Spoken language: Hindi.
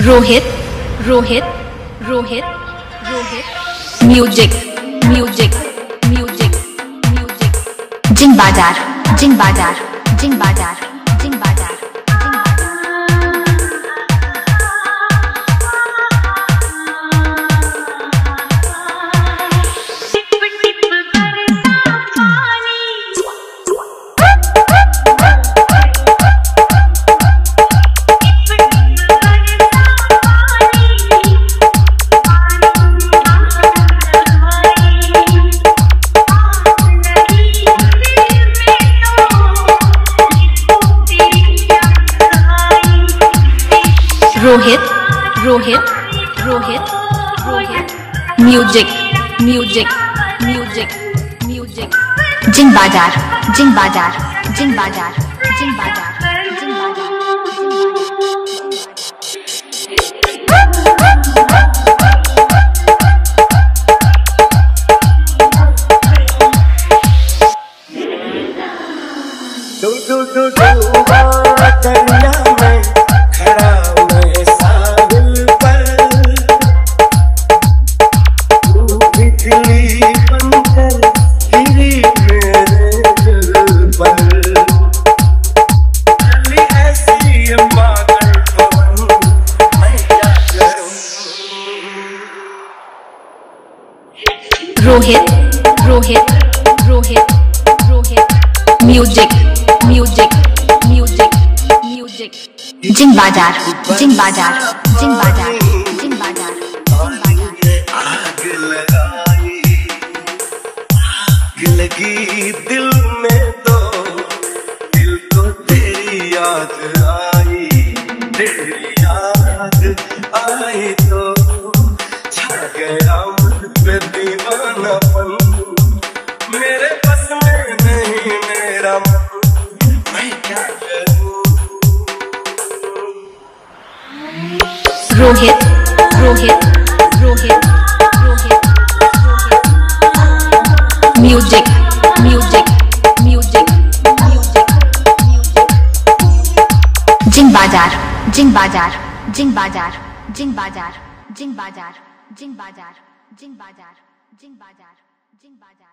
Rohit Rohit Rohit Rohit music music music music जिन बाजार जिन बाजार जिन बाजार जिन बाजार Rohit Rohit Rohit Rohit music music music music जिन बाजार जिन बाजार जिन बाजार जिन बाजार जिन बाजार Rohit Rohit Rohit Rohit music music music music जिन बाजार जिन बाजार जिन बाजार जिन बाजार आग लगाई आग लगी दिल में तो दिल को तेरी याद आई तो छा गया पे दीवानापन मेरे बस में नहीं मेरा मन मैं क्या करूं। Rohit Rohit Rohit Rohit music music music music music जिन बाजार जिन बाजार जिन बाजार जिन बाजार जिन बाजार जिन बाजार जिन बाजार जिन बाजार जिन बाजार